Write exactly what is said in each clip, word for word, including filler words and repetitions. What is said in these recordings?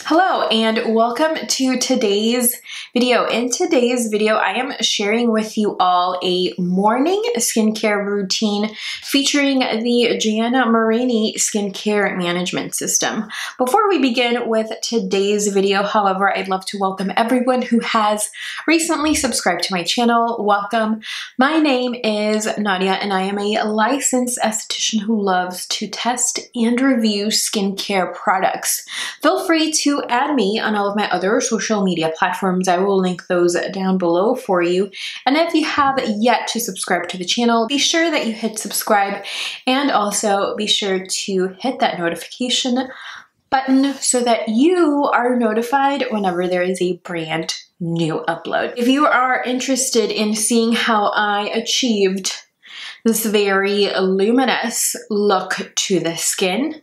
Hello and welcome to today's video. In today's video, I am sharing with you all a morning skincare routine featuring the Gianna Marini Skincare Management System. Before we begin with today's video, however, I'd love to welcome everyone who has recently subscribed to my channel. Welcome. My name is Nadia and I am a licensed esthetician who loves to test and review skincare products. Feel free to add me on all of my other social media platforms. I will link those down below for you. And if you have yet to subscribe to the channel, be sure that you hit subscribe and also be sure to hit that notification button so that you are notified whenever there is a brand new upload. If you are interested in seeing how I achieved this very luminous look to the skin,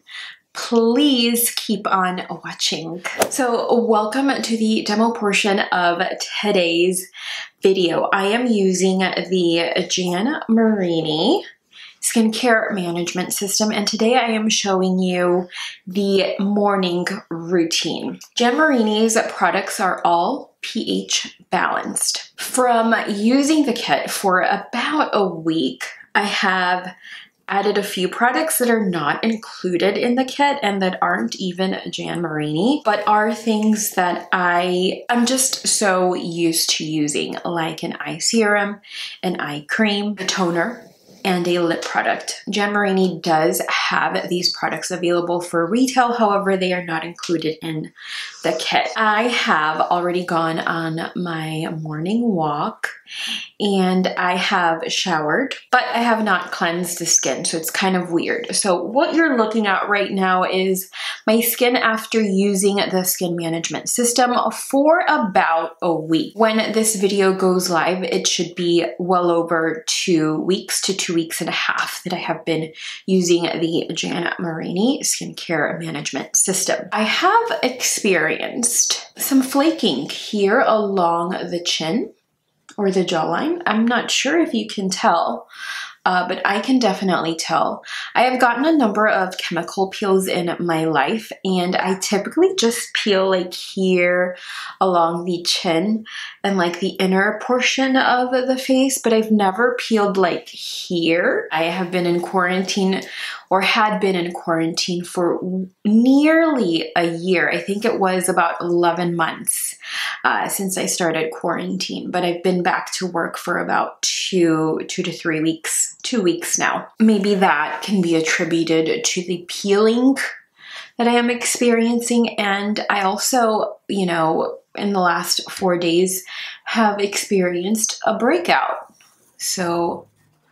please keep on watching. So welcome to the demo portion of today's video. I am using the Gianna Marini Skincare Management System, and today I am showing you the morning routine. Gianna Marini's products are all pH balanced. From using the kit for about a week, I have added a few products that are not included in the kit and that aren't even Gianna Marini, but are things that I am just so used to using, like an eye serum, an eye cream, a toner, and a lip product. Gianna Marini does have these products available for retail, however, they are not included in the kit. I have already gone on my morning walk and I have showered, but I have not cleansed the skin, so it's kind of weird. So what you're looking at right now is my skin after using the skin management system for about a week. When this video goes live, it should be well over two weeks to two weeks and a half that I have been using the Gianna Marini Skincare Management System. I have experienced some flaking here along the chin or the jawline. I'm not sure if you can tell, uh, but I can definitely tell. I have gotten a number of chemical peels in my life, and I typically just peel like here along the chin and like the inner portion of the face, but I've never peeled like here. I have been in quarantine or had been in quarantine for nearly a year. I think it was about eleven months uh, since I started quarantine, but I've been back to work for about two, two to three weeks, two weeks now. Maybe that can be attributed to the peeling that I am experiencing. And I also, you know, in the last four days have experienced a breakout. So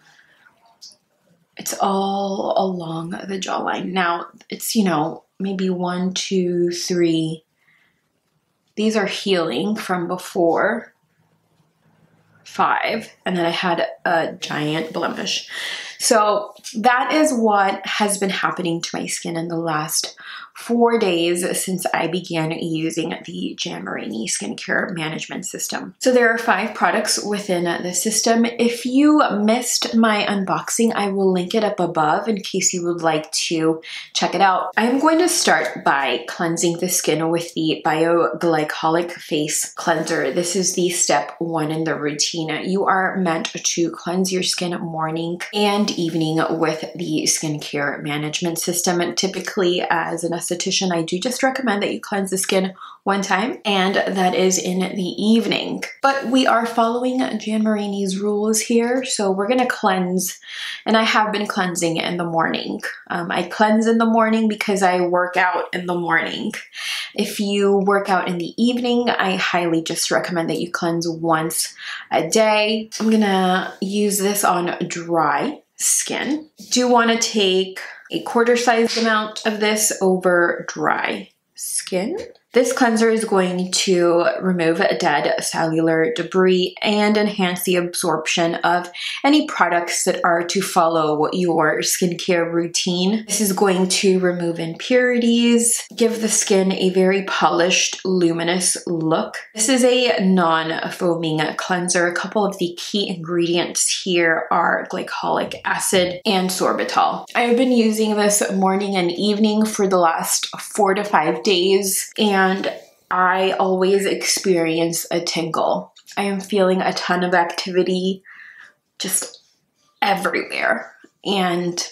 it's all along the jawline. Now it's, you know, maybe one, two, three. These are healing from before. Five. And then I had a giant blemish. So that is what has been happening to my skin in the last four days since I began using the Gianna Marini Skincare Management System. So there are five products within the system. If you missed my unboxing, I will link it up above in case you would like to check it out. I am going to start by cleansing the skin with the Bioglycolic Face Cleanser. This is the step one in the routine. You are meant to cleanse your skin morning and evening with the skincare management system. And typically, as an esthetician, I do just recommend that you cleanse the skin one time, and that is in the evening. But we are following Gianna Marini's rules here, so we're gonna cleanse, and I have been cleansing in the morning. Um, I cleanse in the morning because I work out in the morning. If you work out in the evening, I highly just recommend that you cleanse once a day. I'm gonna use this on dry skin. Do want to take a quarter sized amount of this over dry skin. This cleanser is going to remove dead cellular debris and enhance the absorption of any products that are to follow your skincare routine. This is going to remove impurities, give the skin a very polished, luminous look. This is a non-foaming cleanser. A couple of the key ingredients here are glycolic acid and sorbitol. I have been using this morning and evening for the last four to five days, and and I always experience a tingle. I am feeling a ton of activity just everywhere. And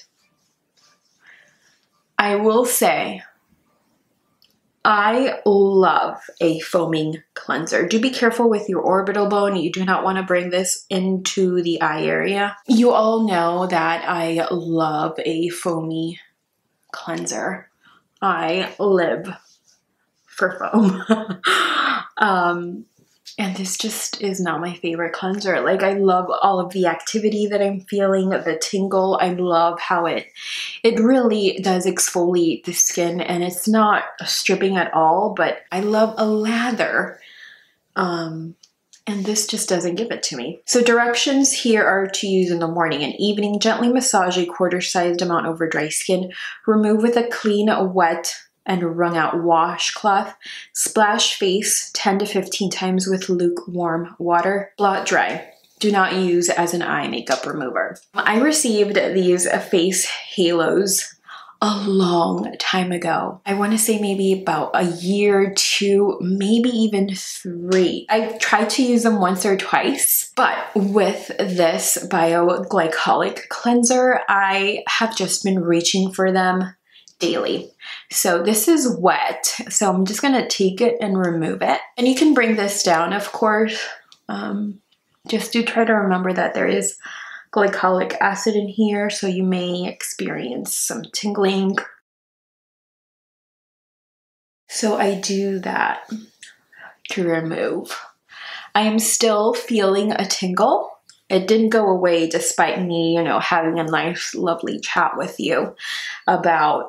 I will say, I love a foaming cleanser. Do be careful with your orbital bone. You do not want to bring this into the eye area. You all know that I love a foamy cleanser. I live for foam. um, and this just is not my favorite cleanser. Like, I love all of the activity that I'm feeling, the tingle. I love how it, it really does exfoliate the skin, and it's not stripping at all, but I love a lather. Um, and this just doesn't give it to me. So directions here are to use in the morning and evening. Gently massage a quarter-sized amount over dry skin. Remove with a clean, wet, and wrung out washcloth. Splash face ten to fifteen times with lukewarm water. Blot dry. Do not use as an eye makeup remover. I received these face halos a long time ago. I want to say maybe about a year, two, maybe even three. I've tried to use them once or twice, but with this bioglycolic cleanser, I have just been reaching for them daily. So this is wet, so I'm just gonna take it and remove it. And you can bring this down, of course. Um, just do try to remember that there is glycolic acid in here, so you may experience some tingling. So I do that to remove. I am still feeling a tingle. It didn't go away despite me, you know, having a nice, lovely chat with you about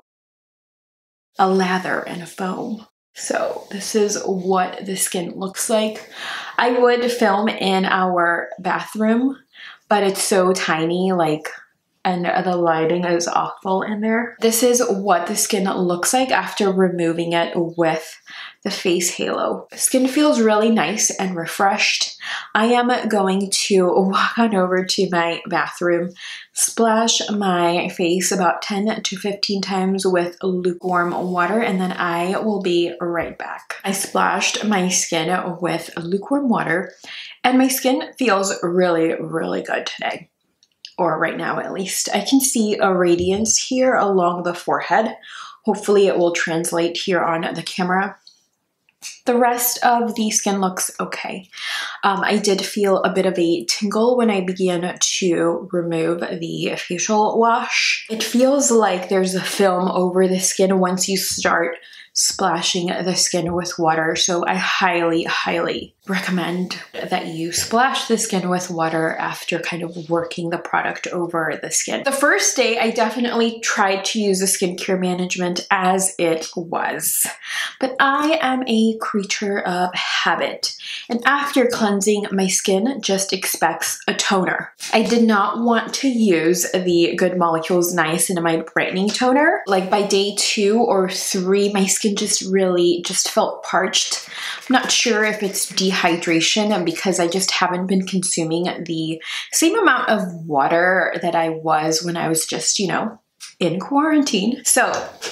a lather and a foam. So this is what the skin looks like. I would film in our bathroom, but it's so tiny, like, and the lighting is awful in there. This is what the skin looks like after removing it with the face halo. Skin feels really nice and refreshed. I am going to walk on over to my bathroom, splash my face about ten to fifteen times with lukewarm water, and then I will be right back. I splashed my skin with lukewarm water, and my skin feels really, really good today. Or right now at least. I can see a radiance here along the forehead. Hopefully it will translate here on the camera. The rest of the skin looks okay. Um, I did feel a bit of a tingle when I began to remove the facial wash. It feels like there's a film over the skin once you start splashing the skin with water. So I highly, highly recommend that you splash the skin with water after kind of working the product over the skin. The first day, I definitely tried to use the skincare management as it was, but I am a creature of habit. And after cleansing, my skin just expects a toner. I did not want to use the Good Molecules Niacinamide Brightening Toner. Like by day two or three, my skin just really just felt parched. I'm not sure if it's dehydration because I just haven't been consuming the same amount of water that I was when I was just, you know, in quarantine. So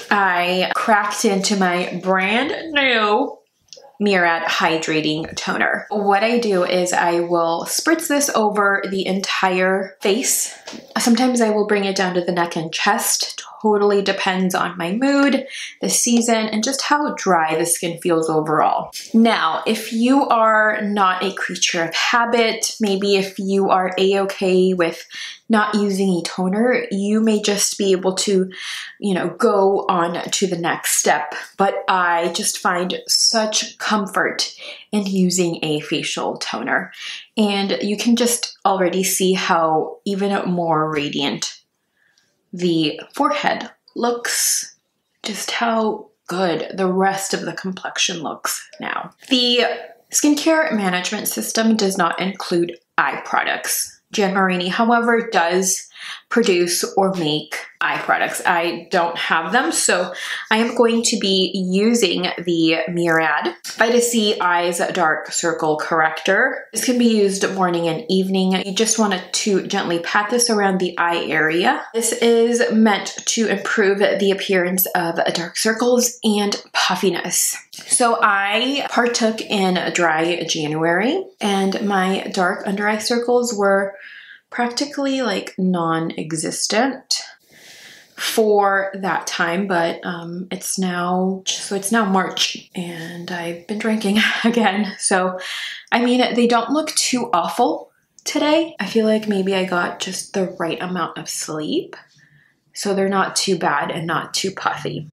I cracked into my brand new Murad Hydrating Toner. What I do is I will spritz this over the entire face. Sometimes I will bring it down to the neck and chest. Totally depends on my mood, the season, and just how dry the skin feels overall. Now, if you are not a creature of habit, maybe if you are a-okay with not using a toner, you may just be able to, you know, go on to the next step. But I just find such comfort in using a facial toner. And you can just already see how even more radiant the forehead looks, just how good the rest of the complexion looks now. The skincare management system does not include eye products. Gian Marini, however, does produce or make eye products. I don't have them, so I am going to be using the Murad Vita C Eyes Dark Circle Corrector. This can be used morning and evening. You just want to gently pat this around the eye area. This is meant to improve the appearance of dark circles and puffiness. So I partook in a dry January, and my dark under eye circles were practically like non-existent for that time, but um, it's now, so it's now March and I've been drinking again. So, I mean, they don't look too awful today. I feel like maybe I got just the right amount of sleep, so they're not too bad and not too puffy.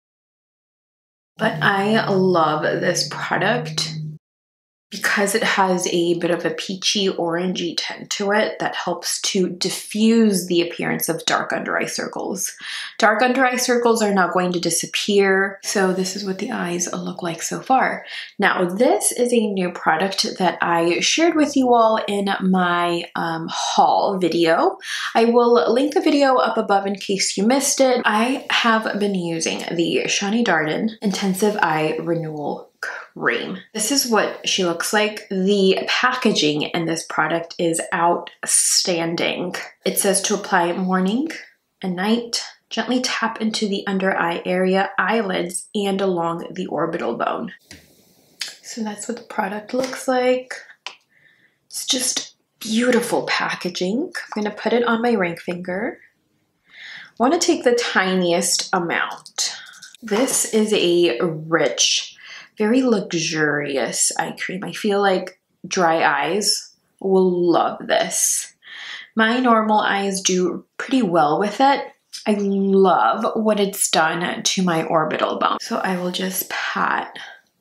But I love this product because it has a bit of a peachy orangey tint to it that helps to diffuse the appearance of dark under eye circles. Dark under eye circles are not going to disappear, so this is what the eyes look like so far. Now, this is a new product that I shared with you all in my um, haul video. I will link the video up above in case you missed it. I have been using the Shani Darden Intensive Eye Renewal Cream. This is what she looks like. The packaging in this product is outstanding. It says to apply morning and night. Gently tap into the under eye area, eyelids, and along the orbital bone. So that's what the product looks like. It's just beautiful packaging. I'm going to put it on my ring finger. I want to take the tiniest amount. This is a rich, very luxurious eye cream. I feel like dry eyes will love this. My normal eyes do pretty well with it. I love what it's done to my orbital bone. So I will just pat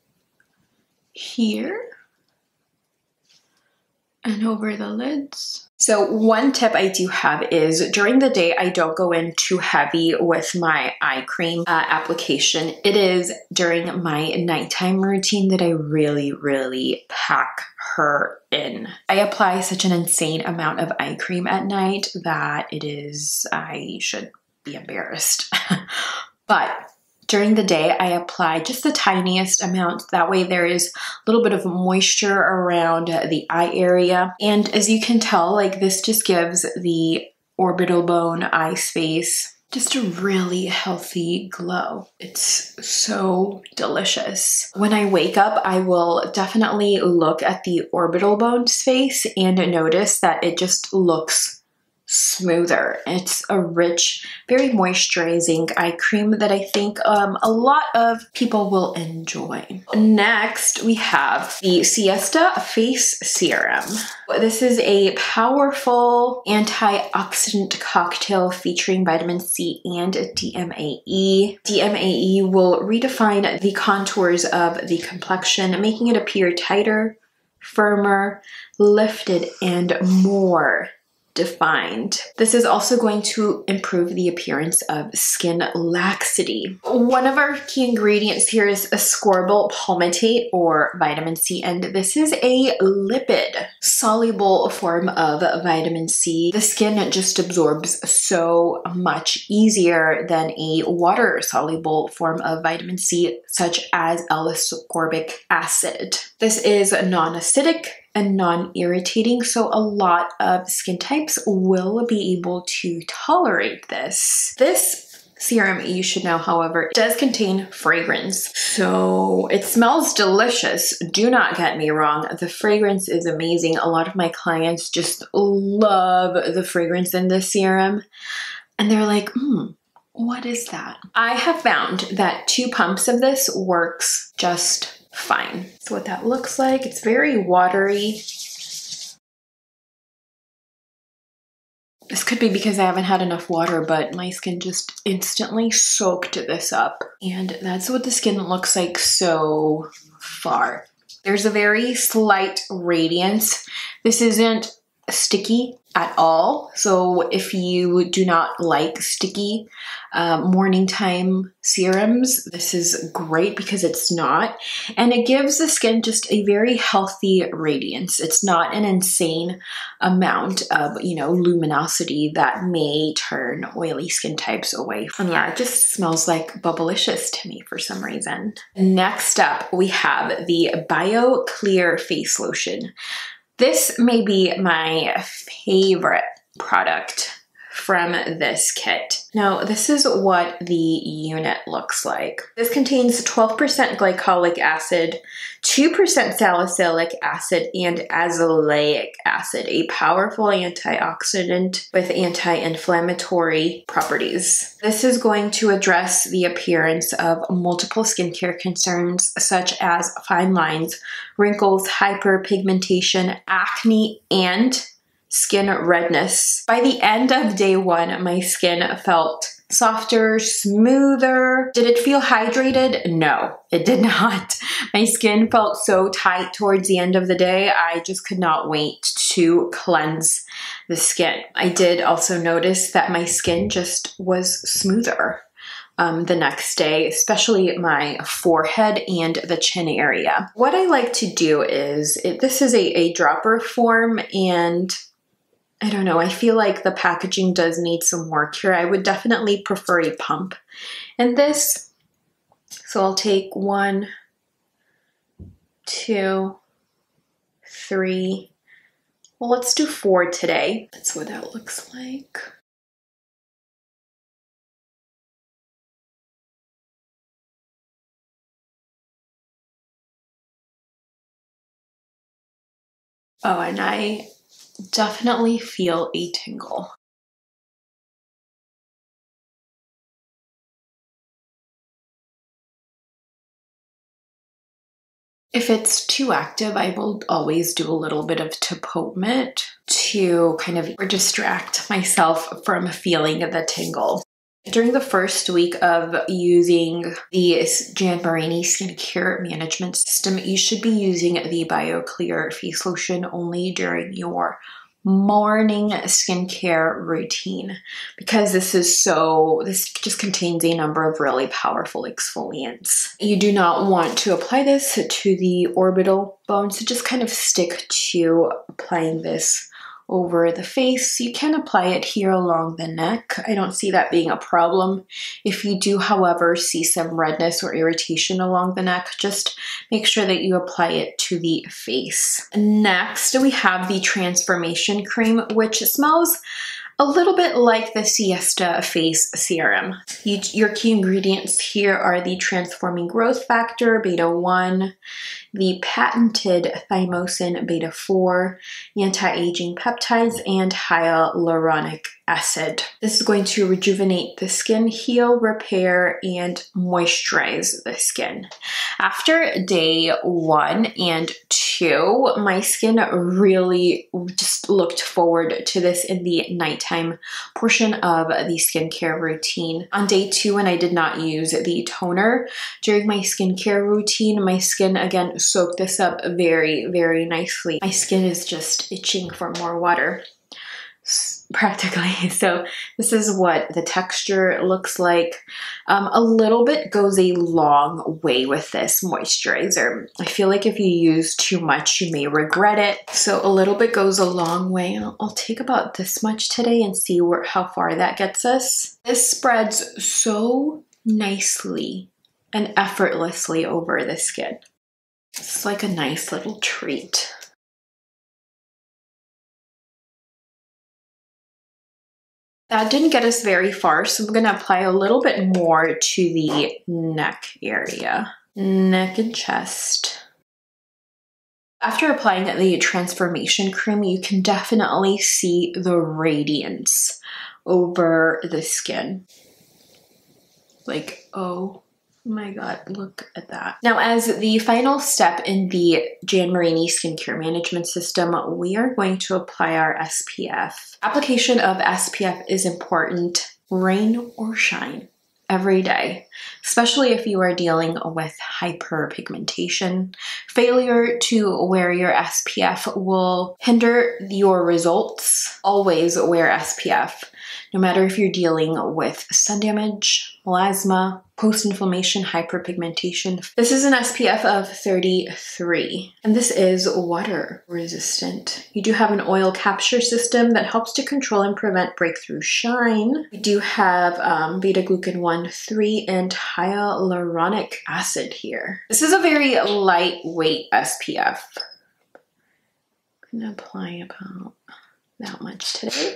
here and over the lids. So one tip I do have is during the day, I don't go in too heavy with my eye cream uh, application. It is during my nighttime routine that I really, really pack her in. I apply such an insane amount of eye cream at night that it is, I should be embarrassed. But during the day, I apply just the tiniest amount. That way there is a little bit of moisture around the eye area. And as you can tell, like this just gives the orbital bone eye space just a really healthy glow. It's so delicious. When I wake up, I will definitely look at the orbital bone space and notice that it just looks smoother. It's a rich, very moisturizing eye cream that I think um, a lot of people will enjoy. Next, we have the Siesta Face Serum. This is a powerful antioxidant cocktail featuring vitamin C and D M A E. D M A E will redefine the contours of the complexion, making it appear tighter, firmer, lifted, and more defined. This is also going to improve the appearance of skin laxity. One of our key ingredients here is ascorbyl palmitate or vitamin C, and this is a lipid soluble form of vitamin C. The skin just absorbs so much easier than a water soluble form of vitamin C, such as L-ascorbic acid. This is non-acidic and non-irritating, so a lot of skin types will be able to tolerate this. This serum, you should know, however, does contain fragrance, so it smells delicious. Do not get me wrong, the fragrance is amazing. A lot of my clients just love the fragrance in this serum, and they're like, hmm, what is that? I have found that two pumps of this works just fine. So what that looks like, it's very watery. This could be because I haven't had enough water, but my skin just instantly soaked this up. And that's what the skin looks like so far. There's a very slight radiance. This isn't sticky at all. So if you do not like sticky um, morning time serums, this is great because it's not. And it gives the skin just a very healthy radiance. It's not an insane amount of, you know, luminosity that may turn oily skin types away. And yeah, it just smells like Bubblicious to me for some reason. Next up, we have the Bio Clear Face Lotion. This may be my favorite product from this kit. Now, this is what the unit looks like. This contains twelve percent glycolic acid, two percent salicylic acid, and azelaic acid, a powerful antioxidant with anti-inflammatory properties. This is going to address the appearance of multiple skincare concerns such as fine lines, wrinkles, hyperpigmentation, acne, and skin redness. By the end of day one, my skin felt softer, smoother. Did it feel hydrated? No, it did not. My skin felt so tight towards the end of the day. I just could not wait to cleanse the skin. I did also notice that my skin just was smoother Um, the next day, especially my forehead and the chin area. What I like to do is, it, this is a, a dropper form, and I don't know, I feel like the packaging does need some work here. I would definitely prefer a pump in this. So I'll take one, two, three. Well, let's do four today. That's what that looks like. Oh, and I definitely feel a tingle. If it's too active, I will always do a little bit of Topotment to kind of distract myself from feeling the tingle. During the first week of using the Jan Marini skincare management system, you should be using the BioClear face lotion only during your morning skincare routine, because this is so, this just contains a number of really powerful exfoliants. You do not want to apply this to the orbital bone, so just kind of stick to applying this over the face. You can apply it here along the neck. I don't see that being a problem. If you do, however, see some redness or irritation along the neck, just make sure that you apply it to the face. Next, we have the Transformation Cream, which smells a little bit like the Siesta Face Serum. You, your key ingredients here are the Transforming Growth Factor, beta one, the patented Thymosin beta four, anti-aging peptides, and hyaluronic acid. This is going to rejuvenate the skin, heal, repair, and moisturize the skin. After day one and two, my skin really just looked forward to this in the nighttime portion of the skincare routine. On day two, when I did not use the toner during my skincare routine, my skin again soaked this up very, very nicely. My skin is just itching for more water, practically. So this is what the texture looks like. Um, a little bit goes a long way with this moisturizer. I feel like if you use too much, you may regret it. So a little bit goes a long way. I'll, I'll take about this much today and see where, how far that gets us. This spreads so nicely and effortlessly over the skin. It's like a nice little treat. That didn't get us very far, so I'm going to apply a little bit more to the neck area, neck and chest. After applying the Transformation Cream, you can definitely see the radiance over the skin. Like, oh my God, look at that. Now, as the final step in the Jan Marini skincare management system, we are going to apply our S P F. Application of S P F is important, rain or shine. every day, especially if you are dealing with hyperpigmentation. Failure to wear your S P F will hinder your results. Always wear S P F, no matter if you're dealing with sun damage, melasma, post-inflammation, hyperpigmentation. This is an S P F of thirty-three, and this is water resistant. You do have an oil capture system that helps to control and prevent breakthrough shine. We do have um, beta-glucan one three and hyaluronic acid here. This is a very lightweight S P F. I'm gonna apply about that much today.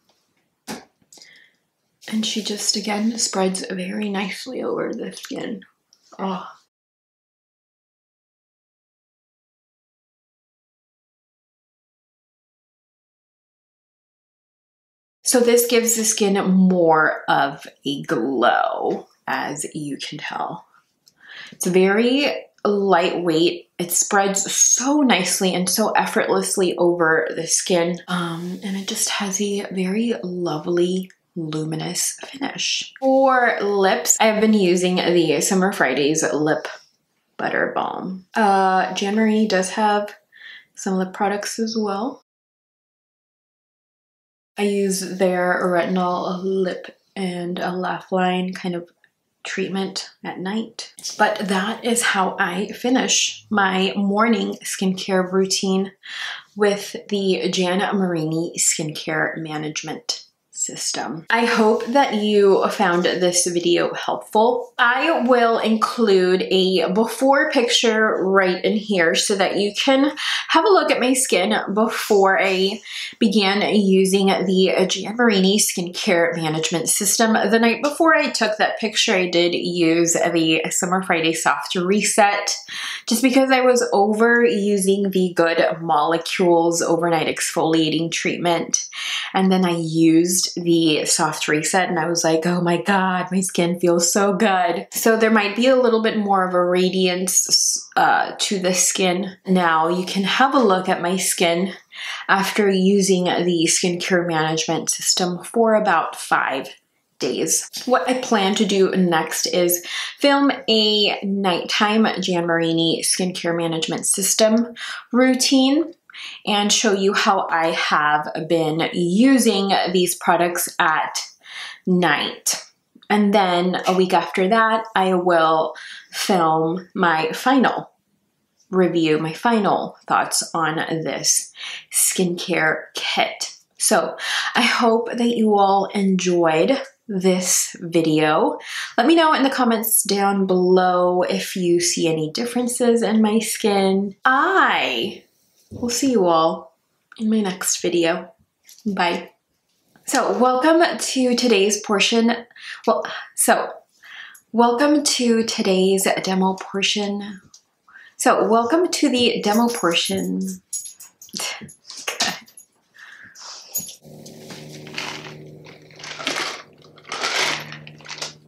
And she just, again, spreads very nicely over the skin. Oh. So this gives the skin more of a glow, as you can tell. It's very lightweight. It spreads so nicely and so effortlessly over the skin. Um, and it just has a very lovely luminous finish. For lips, I've been using the Summer Fridays Lip Butter Balm. Uh, Jan Marini does have some lip products as well. I use their retinol lip and a laugh line kind of treatment at night. But that is how I finish my morning skincare routine with the Jan Marini Skincare Management System. I hope that you found this video helpful. I will include a before picture right in here so that you can have a look at my skin before I began using the Jan Marini Skincare Management System. The night before I took that picture, I did use the Summer Friday Soft Reset just because I was over using the Good Molecules Overnight Exfoliating Treatment. And then I used the Soft Reset and I was like, oh my God, my skin feels so good. So there might be a little bit more of a radiance uh, to the skin. Now you can have a look at my skin after using the skincare management system for about five days. What I plan to do next is film a nighttime Jan Marini skincare management system routine and show you how I have been using these products at night. And then a week after that, I will film my final review, my final thoughts on this skincare kit. So I hope that you all enjoyed this video. Let me know in the comments down below if you see any differences in my skin. I will see you all in my next video. Bye. So welcome to today's portion. Well, so welcome to today's demo portion. So welcome to the demo portion